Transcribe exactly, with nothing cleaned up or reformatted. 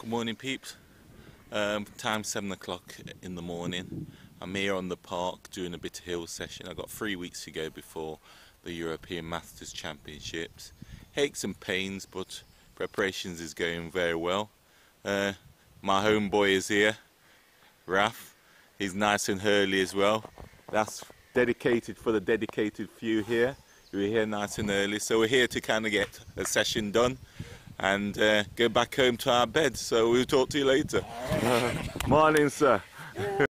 Good morning, peeps. Um, time seven o'clock in the morning. I'm here on the park doing a bit of hill session. I've got three weeks to go before the European Masters Championships. Aches and pains, but preparations is going very well. Uh, my homeboy is here, Raf. He's nice and early as well. That's dedicated for the dedicated few here. We're here nice and early, so we're here to kind of get a session done and uh, go back home to our bed. So we'll talk to you later. Morning, sir.